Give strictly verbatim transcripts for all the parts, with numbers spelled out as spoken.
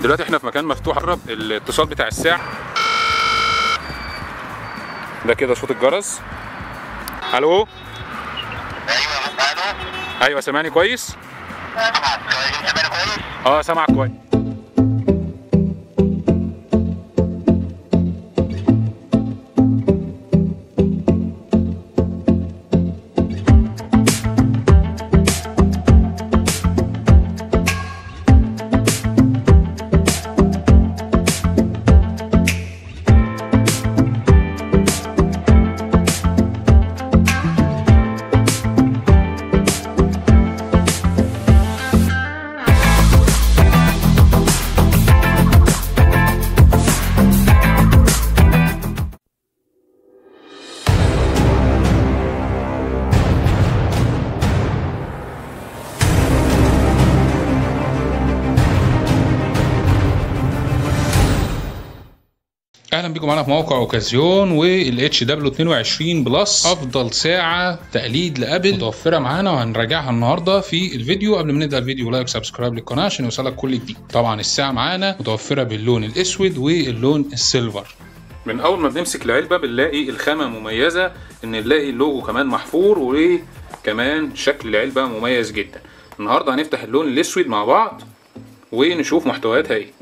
دلوقتي احنا في مكان مفتوح. قرب الاتصال بتاع الساعه ده كده، صوت الجرس. الو. ايوه الو. ايوه سامعني كويس؟ سامعك كويس. اه سامعك كويس. اهلا بيكم معانا في موقع اوكازيون والاتش دبليو اتنين وعشرين بلس، افضل ساعه تقليد لابل متوفره معانا وهنراجعها النهارده في الفيديو. قبل ما نبدا الفيديو لايك وسبسكرايب للقناه عشان يوصلك كل جديد. طبعا الساعه معانا متوفره باللون الاسود واللون السيلفر. من اول ما بنمسك العلبه بنلاقي الخامه مميزه، ان نلاقي اللوجو كمان محفور، وكمان شكل العلبه مميز جدا. النهارده هنفتح اللون الاسود مع بعض ونشوف محتوياتها ايه.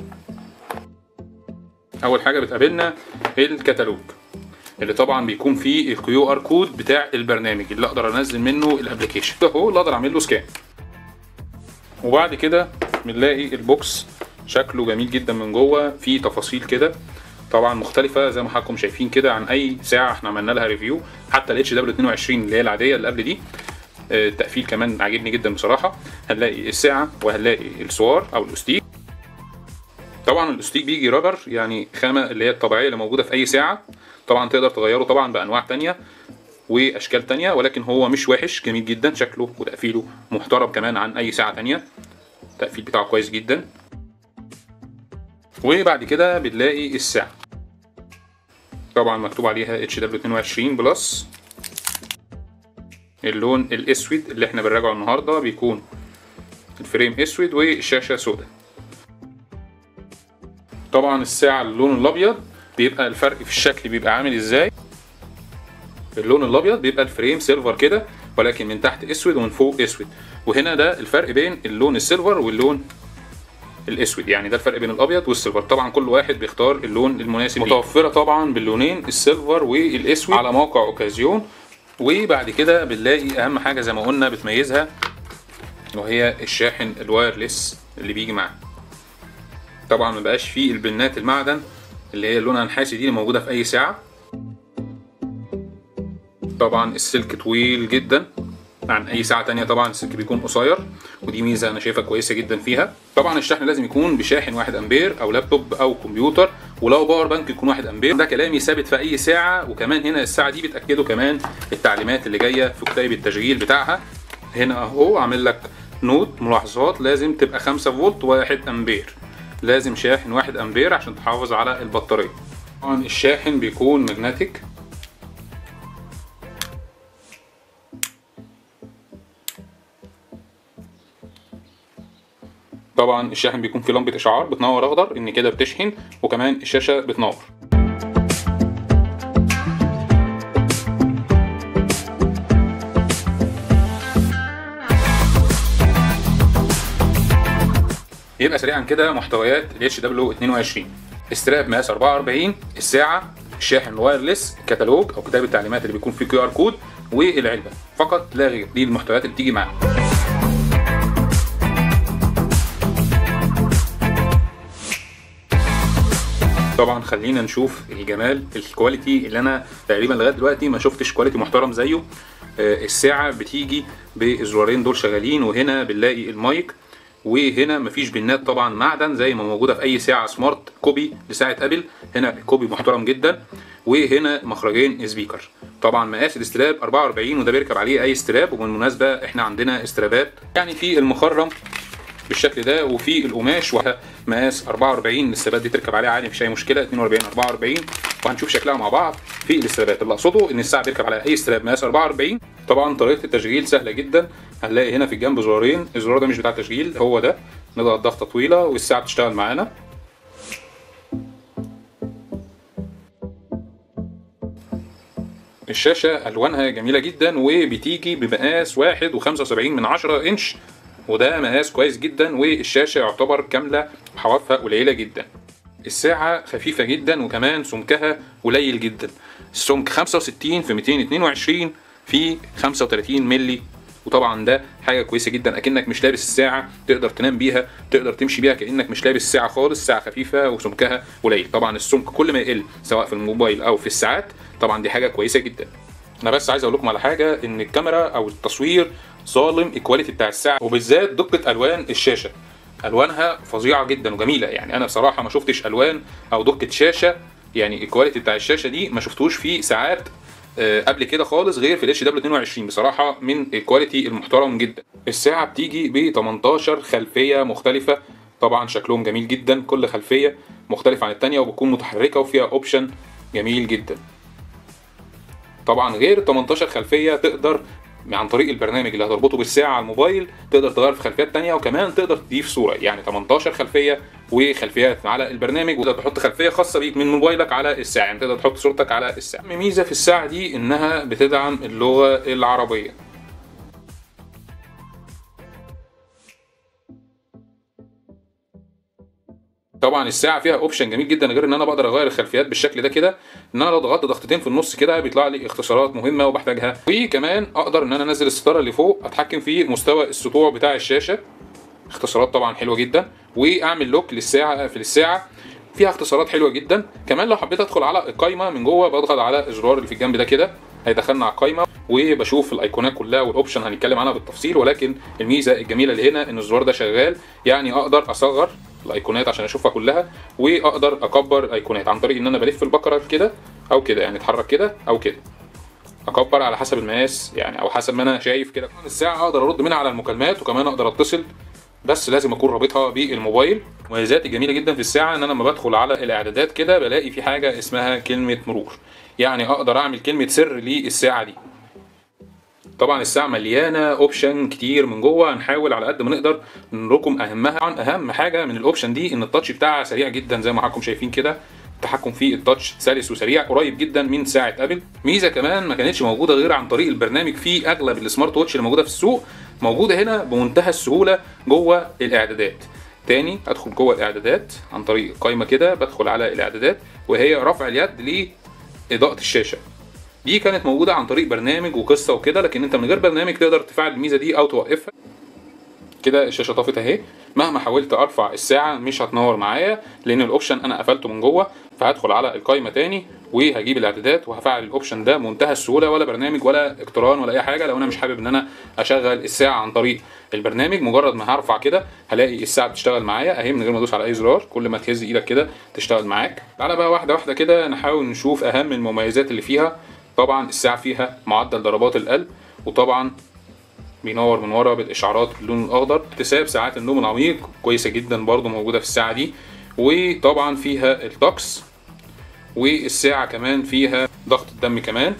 اول حاجه بتقابلنا الكتالوج اللي طبعا بيكون فيه الكيو ار كود بتاع البرنامج اللي اقدر انزل منه الابلكيشن ده، هو اللي اقدر اعمل له سكان. وبعد كده بنلاقي البوكس شكله جميل جدا من جوه، فيه تفاصيل كده طبعا مختلفه زي ما حضراتكم شايفين كده عن اي ساعه احنا عملنا لها ريفيو. حتى الاتش دبليو اتنين وعشرين اللي هي العاديه اللي قبل دي، التقفيل كمان عاجبني جدا بصراحه. هنلاقي الساعه وهنلاقي السوار او الاستيك. طبعا الاستيك بيجي رابر، يعني خامه اللي هي الطبيعيه اللي موجوده في اي ساعه. طبعا تقدر تغيره طبعا بانواع تانية واشكال تانية، ولكن هو مش وحش، جميل جدا شكله وتقفيله محترم كمان عن اي ساعه تانية. التقفيل بتاعه كويس جدا. وبعد كده بنلاقي الساعه طبعا مكتوب عليها اتش دبليو اتنين وعشرين بلس. اللون الاسود اللي احنا بنراجعه النهارده بيكون الفريم اسود والشاشه سوداء. طبعا الساعه اللون الابيض بيبقى الفرق في الشكل بيبقى عامل ازاي. اللون الابيض بيبقى الفريم سيلفر كده، ولكن من تحت اسود ومن فوق اسود. وهنا ده الفرق بين اللون السيلفر واللون الاسود، يعني ده الفرق بين الابيض والسيلفر. طبعا كل واحد بيختار اللون المناسب. متوفره طبعا باللونين السيلفر والاسود على موقع اوكازيون. وبعد كده بنلاقي اهم حاجه زي ما قلنا بتميزها، وهي الشاحن الوايرلس اللي بيجي معاه. طبعا ما بقاش فيه البنات المعدن اللي هي لونها نحاسي دي اللي موجوده في اي ساعه. طبعا السلك طويل جدا عن اي ساعه تانية، طبعا السلك بيكون قصير، ودي ميزه انا شايفها كويسه جدا فيها. طبعا الشحن لازم يكون بشاحن واحد امبير او لابتوب او كمبيوتر، ولو باور بانك يكون واحد امبير. ده كلامي ثابت في اي ساعه. وكمان هنا الساعه دي بتاكده كمان التعليمات اللي جايه في كتيب التشغيل بتاعها. هنا اهو عامل لك نوت ملاحظات، لازم تبقى خمسة فولت واحد امبير، لازم شاحن واحد امبير عشان تحافظ على البطاريه. طبعا الشاحن بيكون ماجنتيك. طبعا الشاحن بيكون فيه لمبه اشعار بتنور اخضر ان كده بتشحن، وكمان الشاشه بتنور. يبقى سريعا كده محتويات ال اتش دبليو اتنين وعشرين: استراب مقاس اربعة واربعين، الساعه، الشاحن الوايرلس، الكتالوج او كتاب التعليمات اللي بيكون فيه كيو ار كود، والعلبه. فقط لا غير، دي المحتويات اللي بتيجي معاها. طبعا خلينا نشوف الجمال، الكواليتي اللي انا تقريبا لغايه دلوقتي ما شفتش كواليتي محترم زيه. الساعه بتيجي بالزرارين دول شغالين، وهنا بنلاقي المايك، وهنا مفيش بنات طبعا معدن زي ما موجوده في اي ساعه سمارت كوبي لساعه ابل. هنا الكوبي محترم جدا، وهنا مخرجين سبيكر. طبعا مقاس الاستراب اربعة واربعين، وده بيركب عليه اي استراب. وبالمناسبه احنا عندنا استرابات يعني في المخرم بالشكل ده، وفي القماش مقاس اربعة واربعين. الاسترابات دي تركب عليها عادي مفيش اي مشكله، اتنين واربعين اربعة واربعين، وهنشوف شكلها مع بعض في الاسترابات. اللي اقصده ان الساعه بيركب عليها اي استراب مقاس اربعة واربعين. طبعا طريقه التشغيل سهله جدا. هنلاقي هنا في الجنب زرارين، الزرار ده مش بتاع التشغيل، هو ده نضغط ضغطه طويله والساعه بتشتغل معانا. الشاشة ألوانها جميلة جدا وبتيجي بمقاس واحد وخمسة وسبعين من عشرة إنش، وده مقاس كويس جدا، والشاشة يعتبر كاملة وحوافها قليلة جدا. الساعة خفيفة جدا وكمان سمكها قليل جدا، السمك خمسة وستين في مئتين واثنين وعشرين في خمسة وثلاثين مللي، وطبعا ده حاجة كويسة جدا، أكنك مش لابس الساعة، تقدر تنام بيها، تقدر تمشي بيها كأنك مش لابس الساعة خالص. ساعة خفيفة وسمكها قليل. طبعا السمك كل ما يقل سواء في الموبايل أو في الساعات طبعا دي حاجة كويسة جدا. أنا بس عايز أقول لكم على حاجة، إن الكاميرا أو التصوير ظالم الكواليتي بتاع الساعة، وبالذات دقة ألوان الشاشة. ألوانها فظيعة جدا وجميلة، يعني أنا بصراحة ما شفتش ألوان أو دقة شاشة، يعني الكواليتي بتاع الشاشة دي ما شفتوش في ساعات قبل كده خالص غير في الاتش دبليو اتنين وعشرين. بصراحه من الكواليتي المحترم جدا. الساعه بتيجي ب تمنتاشر خلفيه مختلفه، طبعا شكلهم جميل جدا، كل خلفيه مختلفه عن الثانيه وبتكون متحركه وفيها اوبشن جميل جدا. طبعا غير تمنتاشر خلفيه تقدر عن طريق البرنامج اللي هتربطه بالساعه على الموبايل تقدر تغير في خلفيات تانية، وكمان تقدر تضيف صوره، يعني تمنتاشر خلفيه وخلفيات على البرنامج، وتقدر تحط خلفيه خاصه بيك من موبايلك على الساعه، يعني تقدر تحط صورتك على الساعه. ميزه في الساعه دي انها بتدعم اللغه العربيه. طبعا الساعه فيها اوبشن جميل جدا، غير ان انا بقدر اغير الخلفيات بالشكل ده كده، ان انا لو ضغطت ضغطتين في النص كده بيطلع لي اختصارات مهمه وبحتاجها، وكمان اقدر ان انا انزل الستاره اللي فوق، اتحكم في مستوى السطوع بتاع الشاشه، اختصارات طبعا حلوه جدا، واعمل لوك للساعه في الساعه فيها اختصارات حلوه جدا. كمان لو حبيت ادخل على القايمه من جوه بضغط على الزرار اللي في الجنب ده كده هيدخلنا على القايمه، وبشوف الايقونات كلها والاوبشن هنتكلم عنها بالتفصيل، ولكن الميزه الجميله اللي هنا ان الزرار ده شغال، يعني اقدر اصغر الايقونات عشان اشوفها كلها، واقدر اكبر الايقونات عن طريق ان انا بلف البكره كده او كده، يعني اتحرك كده او كده، اكبر على حسب المقاس يعني او حسب ما انا شايف كده. الساعه اقدر ارد منها على المكالمات، وكمان اقدر اتصل، بس لازم اكون رابطها بالموبايل. مميزات جميله جدا في الساعه ان انا لما بدخل على الاعدادات كده بلاقي في حاجه اسمها كلمه مرور، يعني اقدر اعمل كلمه سر للساعه دي. طبعا الساعه مليانه اوبشن كتير من جوه، هنحاول على قد ما نقدر نركم اهمها. طبعا اهم حاجه من الاوبشن دي ان التاتش بتاعها سريع جدا زي ما حضراتكم شايفين كده، التحكم في التاتش سلس وسريع قريب جدا من ساعه ابل. ميزه كمان ما كانتش موجوده غير عن طريق البرنامج في اغلب السمارت ووتش اللي موجوده في السوق، موجوده هنا بمنتهى السهوله جوه الاعدادات. تاني ادخل جوه الاعدادات عن طريق قائمه كده، بدخل على الاعدادات وهي رفع اليد لاضاءه الشاشه. دي كانت موجوده عن طريق برنامج وقصه وكده، لكن انت من غير برنامج تقدر تفعل الميزه دي او توقفها. كده الشاشه طفت اهي، مهما حاولت ارفع الساعه مش هتنور معايا لان الاوبشن انا قفلته من جوه، فهدخل على القائمه تاني وهجيب الاعدادات وهفعل الاوبشن ده بمنتهى السهوله، ولا برنامج ولا اقتران ولا اي حاجه. لو انا مش حابب ان انا اشغل الساعه عن طريق البرنامج، مجرد ما هرفع كده هلاقي الساعه بتشتغل معايا اهي من غير ما ادوس على اي زرار، كل ما تهز ايدك كده تشتغل معاك. تعالى بقى واحده واحده كده نحاول نشوف اهم المميزات اللي فيها. طبعا الساعه فيها معدل ضربات القلب، وطبعا بينور من ورا بالاشعارات باللون الاخضر. احتساب ساعات النوم العميق كويسه جدا برضو موجوده في الساعه دي، وطبعا فيها الطقس، والساعه كمان فيها ضغط الدم كمان،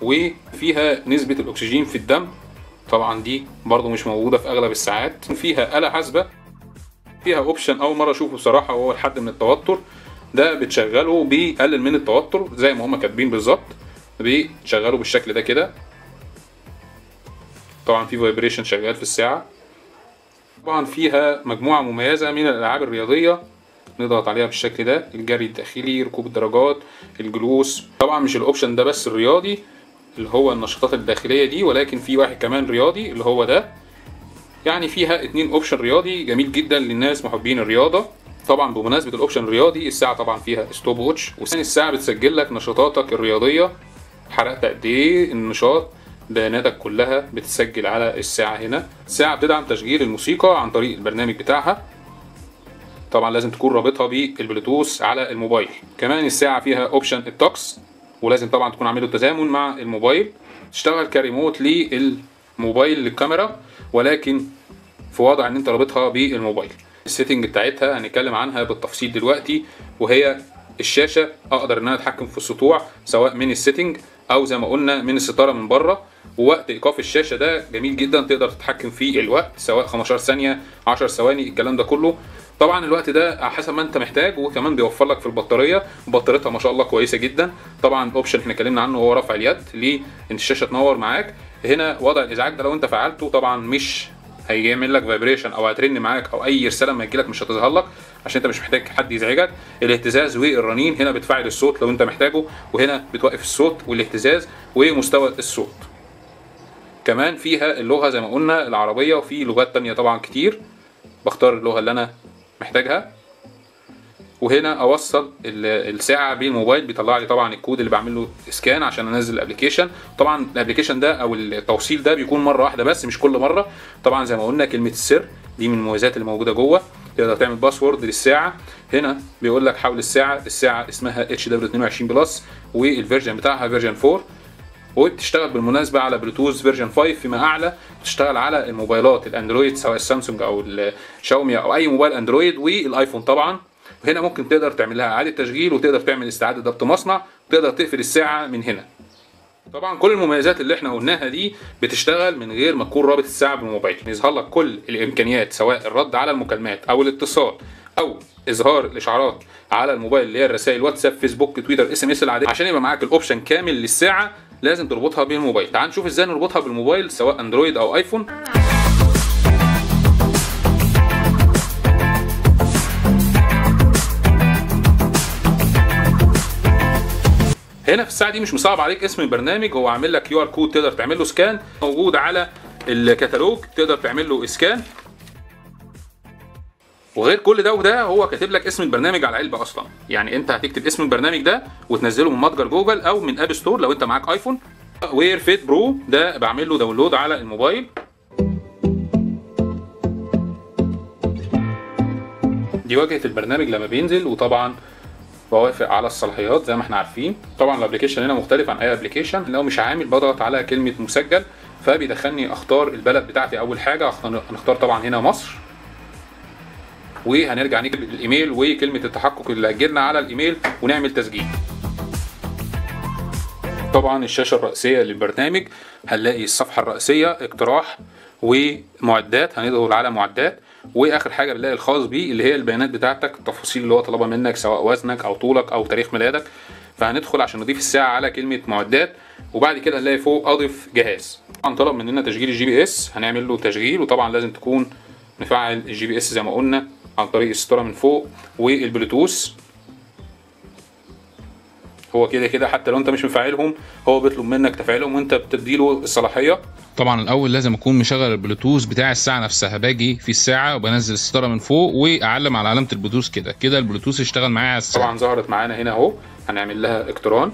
وفيها نسبه الاكسجين في الدم، طبعا دي برضو مش موجوده في اغلب الساعات. فيها آلة حاسبه، فيها اوبشن اول مره اشوفه بصراحه وهو الحد من التوتر، ده بتشغله بيقلل من التوتر زي ما هما كاتبين بالظبط، بيشغله بالشكل ده كده. طبعا في فايبريشن شغال في الساعه. طبعا فيها مجموعه مميزه من الالعاب الرياضيه نضغط عليها بالشكل ده، الجري الداخلي، ركوب الدراجات، الجلوس. طبعا مش الاوبشن ده بس الرياضي اللي هو النشاطات الداخليه دي، ولكن في واحد كمان رياضي اللي هو ده، يعني فيها اتنين اوبشن رياضي جميل جدا للناس محبين الرياضه. طبعا بمناسبه الاوبشن الرياضي، الساعه طبعا فيها ستوب ووتش، وثاني الساعه بتسجل لك نشاطاتك الرياضيه، حرقت قد ايه النشاط، بياناتك كلها بتسجل على الساعه هنا. الساعه بتدعم تشغيل الموسيقى عن طريق البرنامج بتاعها، طبعا لازم تكون رابطها بالبلوتوث على الموبايل. كمان الساعه فيها اوبشن الطقس، ولازم طبعا تكون عامله تزامن مع الموبايل. تشتغل كريموت للموبايل للكاميرا، ولكن في وضع ان انت رابطها بالموبايل. السيتنج بتاعتها هنتكلم عنها بالتفصيل دلوقتي، وهي الشاشه اقدر ان انا اتحكم في السطوع سواء من السيتنج او زي ما قلنا من الستاره من بره. ووقت ايقاف الشاشه ده جميل جدا، تقدر تتحكم في الوقت سواء خمستاشر ثانيه، عشر ثواني، الكلام ده كله. طبعا الوقت ده على حسب ما انت محتاج، وكمان بيوفر لك في البطاريه، بطاريتها ما شاء الله كويسه جدا. طبعا الاوبشن احنا اتكلمنا عنه هو رفع اليد ليه ان الشاشه تنور معاك. هنا وضع الازعاج ده لو انت فعلته طبعا مش هيعمل لك فايبريشن او هترن معاك، او اي رساله ما تجيلك مش هتظهر لك عشان انت مش محتاج حد يزعجك. الاهتزاز والرنين هنا بتفعل الصوت لو انت محتاجه، وهنا بتوقف الصوت والاهتزاز ومستوى الصوت. كمان فيها اللغه زي ما قلنا العربيه، وفي لغات تانية طبعا كتير، بختار اللغه اللي انا محتاجها. وهنا اوصل الساعه بالموبايل، بيطلع لي طبعا الكود اللي بعمل له سكان عشان انزل الابلكيشن. طبعا الابلكيشن ده او التوصيل ده بيكون مره واحده بس مش كل مره. طبعا زي ما قلنا كلمه السر دي من المميزات اللي موجوده جوه، تقدر تعمل باسورد للساعه. هنا بيقول لك حول الساعه، الساعه اسمها اتش دبليو اتنين وعشرين بلس، والفيرجن بتاعها فيرجن فور، وبتشتغل بالمناسبه على بلوتوث فيرجن خمسة فيما اعلى. بتشتغل على الموبايلات الاندرويد سواء السامسونج او الشاومي او اي موبايل اندرويد، والايفون طبعا. وهنا ممكن تقدر تعمل لها اعاده تشغيل، وتقدر تعمل استعاده ضبط مصنع، تقدر تقفل الساعه من هنا. طبعا كل المميزات اللي احنا قلناها دي بتشتغل من غير ما تكون رابط الساعه بالموبايل. يظهر لك كل الامكانيات سواء الرد على المكالمات او الاتصال او اظهار الاشعارات على الموبايل اللي هي الرسائل واتساب فيسبوك تويتر اس ام اس العاديه. عشان يبقى معاك الاوبشن كامل للساعه لازم تربطها بالموبايل. تعال نشوف ازاي نربطها بالموبايل سواء اندرويد او ايفون. هنا في الساعه دي مش مصعب عليك اسم البرنامج، هو عامل لك كيو ار كود تقدر تعمل له سكان، موجود على الكتالوج تقدر تعمل له اسكان. وغير كل ده وده هو كاتب لك اسم البرنامج على العلبه اصلا، يعني انت هتكتب اسم البرنامج ده وتنزله من متجر جوجل او من اب ستور لو انت معاك ايفون. وير فيت برو ده بعمل له داونلود على الموبايل. دي واجهه البرنامج لما بينزل، وطبعا بوافق على الصلاحيات زي ما احنا عارفين. طبعا الابلكيشن هنا مختلف عن اي ابلكيشن، لو مش عامل بضغط على كلمه مسجل فبيدخلني اختار البلد بتاعتي. اول حاجه هنختار طبعا هنا مصر، وهنرجع نكتب الايميل وكلمه التحقق اللي هتجيلنا على الايميل ونعمل تسجيل. طبعا الشاشه الرئيسيه للبرنامج هنلاقي الصفحه الرئيسيه اقتراح ومعدات، هندخل على معدات. واخر حاجه بنلاقي الخاص بيه اللي هي البيانات بتاعتك، التفاصيل اللي هو طلبها منك سواء وزنك او طولك او تاريخ ميلادك. فهندخل عشان نضيف الساعه على كلمه معدات، وبعد كده هنلاقي فوق اضف جهاز. طبعا طلب مننا تشغيل الجي بي اس، هنعمل له تشغيل. وطبعا لازم تكون نفعل الجي بي اس زي ما قلنا عن طريق الستاره من فوق والبلوتوث. هو كده كده حتى لو انت مش مفعلهم هو بيطلب منك تفعيلهم وانت بتديله الصلاحيه. طبعا الاول لازم اكون مشغل البلوتوث بتاع الساعه نفسها، باجي في الساعه وبنزل الستاره من فوق واعلم على علامه البلوتوث كده كده البلوتوث اشتغل معايا على الساعه. طبعا ظهرت معانا هنا اهو، هنعمل لها اقتران.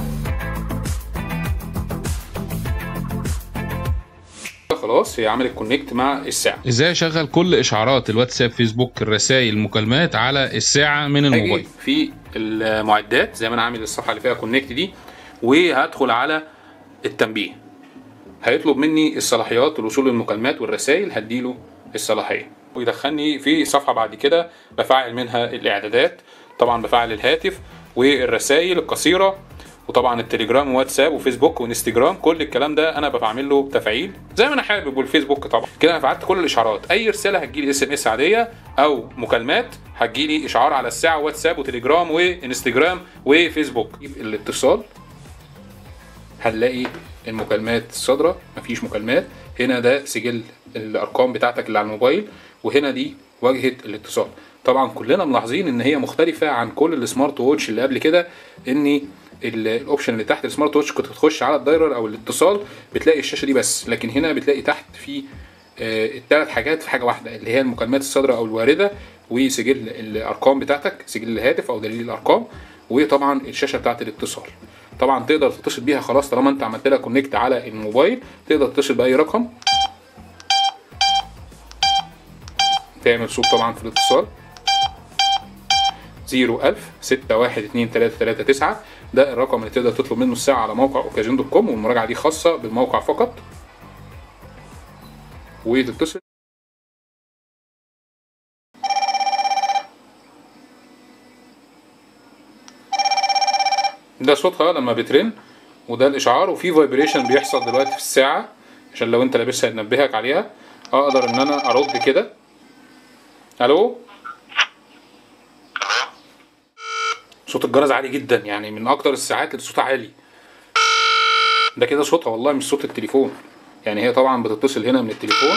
خلاص هي عملت كونكت مع الساعه. ازاي اشغل كل اشعارات الواتساب فيسبوك الرسائل المكالمات على الساعه من الموبايل؟ في المعدات زي ما انا عامل الصفحه اللي فيها كونكت دي، وهدخل على التنبيه، هيطلب مني الصلاحيات الوصول للمكالمات والرسائل، هديله الصلاحيه ويدخلني في صفحه بعد كده بفعل منها الاعدادات. طبعا بفعل الهاتف والرسائل القصيره، وطبعا التليجرام وواتساب وفيسبوك وانستجرام، كل الكلام ده انا بعمل له تفعيل زي ما انا حابب. والفيسبوك طبعا كده انا فعلت كل الاشعارات. اي رساله هتجيلي اس ام اس عاديه او مكالمات هتجيلي اشعار على الساعه، واتساب وتليجرام وانستجرام وفيسبوك. الاتصال هنلاقي المكالمات الصادره مفيش مكالمات. هنا ده سجل الارقام بتاعتك اللي على الموبايل، وهنا دي واجهه الاتصال. طبعا كلنا ملاحظين ان هي مختلفه عن كل السمارت ووتش اللي قبل كده، ان الاوبشن اللي تحت السمارت ووتش كنت تخش على الدايرر او الاتصال بتلاقي الشاشه دي بس، لكن هنا بتلاقي تحت في الثلاث حاجات في حاجه واحده، اللي هي المكالمات الصادره او الوارده، وسجل الارقام بتاعتك سجل الهاتف او دليل الارقام، وطبعا الشاشه بتاعت الاتصال. طبعا تقدر تتصل بيها خلاص طالما انت عملت لها كونكت على الموبايل، تقدر تتصل باي رقم تعمل صوت طبعا في الاتصال صفر ألف ستة واحد اتنين تلاتة تلاتة تسعة. ده الرقم اللي تقدر تطلب منه الساعه على موقع اوكازيون دوت كوم، والمراجعه دي خاصه بالموقع فقط. وتتصل ده صوتها لما بترن، وده الاشعار. وفي فايبريشن بيحصل دلوقتي في الساعه عشان لو انت لابسها ينبهك عليها. اقدر ان انا ارد كده الو صوت الجرس عالي جدا، يعني من اكتر الساعات اللي صوتها عالي. ده كده صوتها والله مش صوت التليفون، يعني هي طبعا بتتصل هنا من التليفون.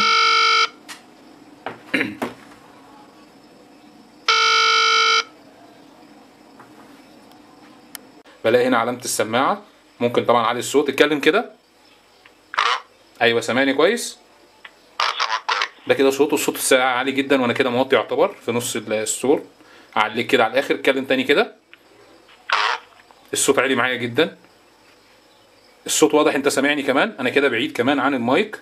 بلاقي هنا علامة السماعة، ممكن طبعا اعلي الصوت. اتكلم كده. ايوه سامعني كويس. ده كده صوته، صوت الساعة عالي جدا وانا كده موطي يعتبر في نص الصوت. اعليك كده على الاخر. اتكلم تاني كده. الصوت عالي معايا جدا. الصوت واضح، انت سامعني كمان؟ انا كده بعيد كمان عن المايك.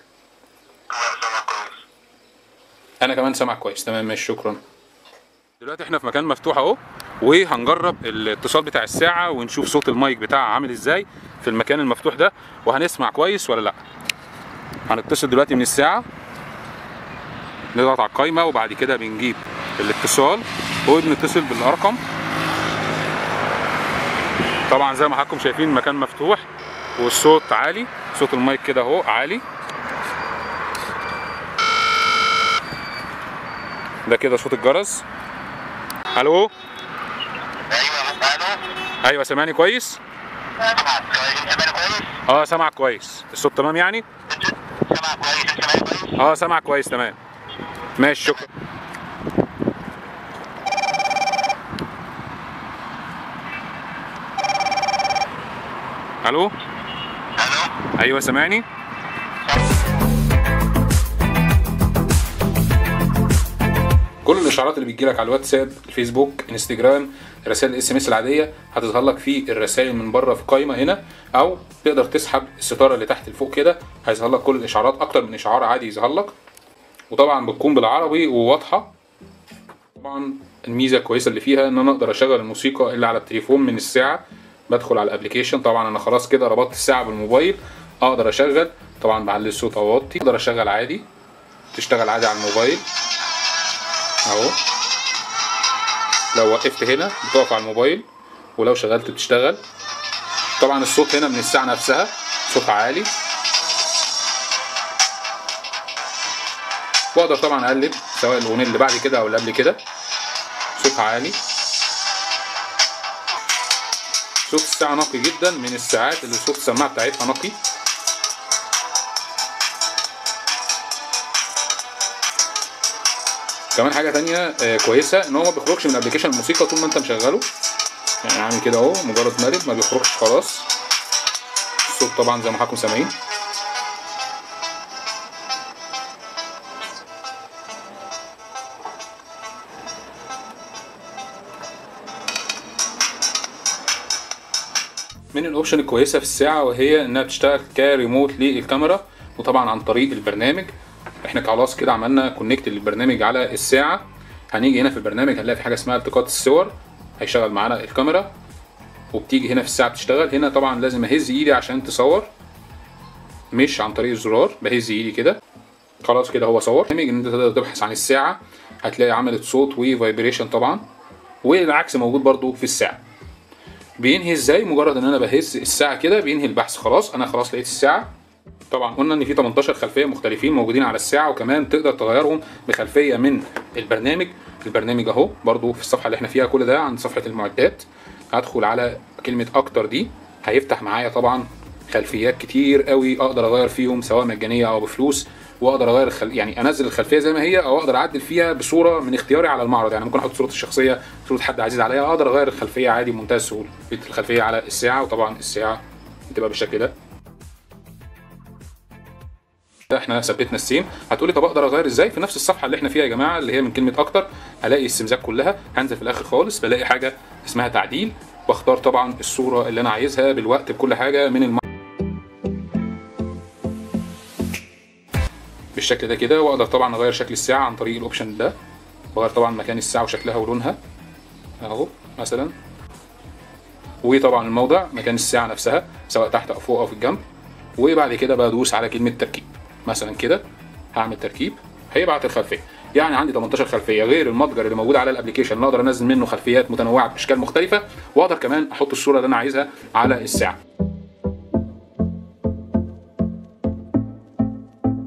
انا كمان سامعك كويس. تمام ماشي شكرا. دلوقتي احنا في مكان مفتوح اهو، وهنجرب الاتصال بتاع الساعة ونشوف صوت المايك بتاعها عامل ازاي في المكان المفتوح ده، وهنسمع كويس ولا لا. هنتصل دلوقتي من الساعة، نضغط على القايمة وبعد كده بنجيب الاتصال وبنتصل بالارقم. طبعا زي ما حضراتكم شايفين المكان مفتوح والصوت عالي، صوت المايك كده اهو عالي. ده كده صوت الجرس. الو. ايوه الو. ايوه سامعني كويس؟ سامعك كويس. سامعني كويس؟ اه سامعك كويس. الصوت تمام يعني؟ سامعك كويس. انت سامعني كويس؟ اه سامعك كويس تمام. ماشي شكرا. الو. الو. ايوه سامعني؟ كل الاشعارات اللي بتجيلك على الواتساب، الفيسبوك، انستجرام، رسائل الاس ام اس العاديه هتظهر لك في الرسائل من بره في قائمه هنا، او تقدر تسحب الستاره اللي تحت لفوق كده هيظهر لك كل الاشعارات، اكتر من اشعار عادي يظهر لك، وطبعا بتكون بالعربي وواضحه. طبعا الميزه الكويسه اللي فيها ان انا اقدر اشغل الموسيقى اللي على التليفون من الساعه. بدخل على الابلكيشن، طبعا انا خلاص كده ربطت الساعه بالموبايل، اقدر اشغل. طبعا بعلي الصوت او اوطي، اقدر اشغل عادي، تشتغل عادي على الموبايل اهو. لو وقفت هنا بتقف على الموبايل، ولو شغلت بتشتغل. طبعا الصوت هنا من الساعه نفسها صوت عالي، واقدر طبعا اقلب سواء الاغنيه اللي بعد كده او اللي قبل كده. صوتها عالي. صوت الساعه نقي جدا، من الساعات اللي صوت السماعه بتاعتها نقي. كمان حاجه تانية آه كويسه ان هو ما بيخرجش من ابلكيشن الموسيقى طول ما انت مشغله، يعني عامل كده اهو مجرد مقلب ما بيخرجش خلاص. الصوت طبعا زي ما حضراتكم سامعين. من الاوبشن الكويسه في الساعه وهي انها بتشتغل كريموت للكاميرا، وطبعا عن طريق البرنامج. احنا خلاص كده عملنا كونكت للبرنامج على الساعه. هنيجي هنا في البرنامج هنلاقي في حاجه اسمها التقاط الصور، هيشغل معانا الكاميرا. وبتيجي هنا في الساعه بتشتغل. هنا طبعا لازم اهز ايدي عشان تصور، مش عن طريق الزرار. بهز ايدي كده خلاص كده هو صور. ان انت تقدر تبحث عن الساعه هتلاقي عملت صوت وفايبريشن طبعا، والعكس موجود برضو في الساعه. بينهي ازاي؟ مجرد ان انا بهز الساعه كده بينهي البحث. خلاص انا خلاص لقيت الساعه. طبعا قلنا ان في تمنتاشر خلفيه مختلفين موجودين على الساعه، وكمان تقدر تغيرهم بخلفيه من البرنامج. البرنامج اهو برضو في الصفحه اللي احنا فيها، كل ده عند صفحه المعدات. هدخل على كلمه اكتر دي، هيفتح معايا طبعا خلفيات كتير قوي اقدر اغير فيهم سواء مجانيه او بفلوس. واقدر اغير الخل... يعني انزل الخلفيه زي ما هي، او اقدر اعدل فيها بصوره من اختياري على المعرض. يعني ممكن احط صورتي الشخصيه، صوره حد عزيز عليا، اقدر اغير الخلفيه عادي بمنتهى السهوله. الخلفيه على الساعه، وطبعا الساعه بتبقى بالشكل ده. احنا ثبتنا السيم. هتقولي طب اقدر اغير ازاي؟ في نفس الصفحه اللي احنا فيها يا جماعه، اللي هي من كلمه اكتر، هلاقي السمزات كلها. هنزل في الاخر خالص بلاقي حاجه اسمها تعديل، بختار طبعا الصوره اللي انا عايزها بالوقت بكل حاجه من الم... بالشكل ده كده. واقدر طبعا اغير شكل الساعه عن طريق الاوبشن ده. بغير طبعا مكان الساعه وشكلها ولونها اهو مثلا، وطبعا الموضع مكان الساعه نفسها سواء تحت او فوق او في الجنب. وبعد كده بدوس على كلمه تركيب مثلا كده، هعمل تركيب هيبعت الخلفيه. يعني عندي تمنتاشر خلفيه غير المتجر اللي موجود على الابلكيشن اللي اقدر انزل منه خلفيات متنوعه باشكال مختلفه، واقدر كمان احط الصوره اللي انا عايزها على الساعه.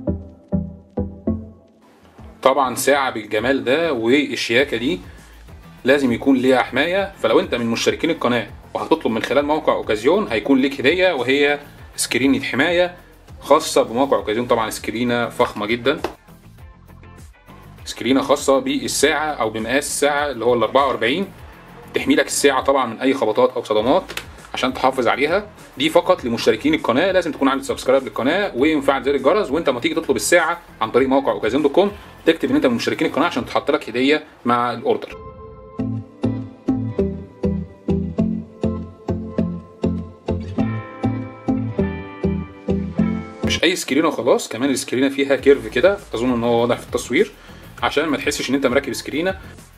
طبعا ساعه بالجمال ده والشياكه دي لازم يكون ليها حمايه. فلو انت من مشتركين القناه وهتطلب من خلال موقع اوكازيون هيكون ليك هديه، وهي سكرينة حمايه خاصه بموقع اوكازيون. طبعا سكرينه فخمه جدا، سكرينه خاصه بالساعه او بمقاس الساعه اللي هو ال أربعة وأربعين، تحمي لك الساعه طبعا من اي خبطات او صدمات عشان تحافظ عليها. دي فقط لمشتركين القناه، لازم تكون عامل سبسكرايب للقناه ومفعل زر الجرس. وانت لما تيجي تطلب الساعه عن طريق موقع اوكازيون دوت كوم تكتب ان انت من مشتركين القناه عشان تحط لك هديه مع الاوردر. مش اي سكرينه وخلاص، كمان السكرينه فيها كيرف كده، اظن ان هو واضح في التصوير عشان ما تحسش ان انت مركب سكرينه.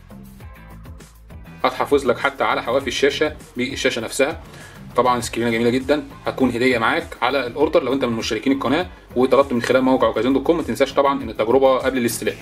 هتحافظ لك حتى على حواف الشاشه بالشاشه نفسها. طبعا سكرينه جميله جدا، هتكون هديه معاك على الاوردر لو انت من مشتركين القناه وطلبت من خلال موقع اوكازيون دوت كوم. ما تنساش طبعا ان التجربه قبل الاستلام.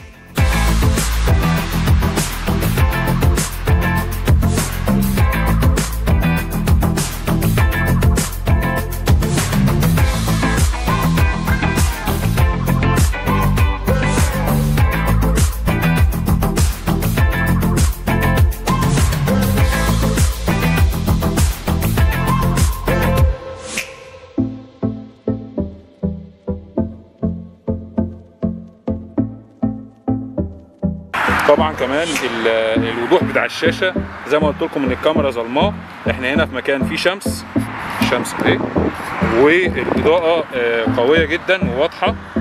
طبعا كمان الوضوح بتاع الشاشه زي ما قلت لكم ان الكاميرا ظلماء، احنا هنا في مكان فيه شمس، الشمس اهي، والاضاءه قويه جدا وواضحه.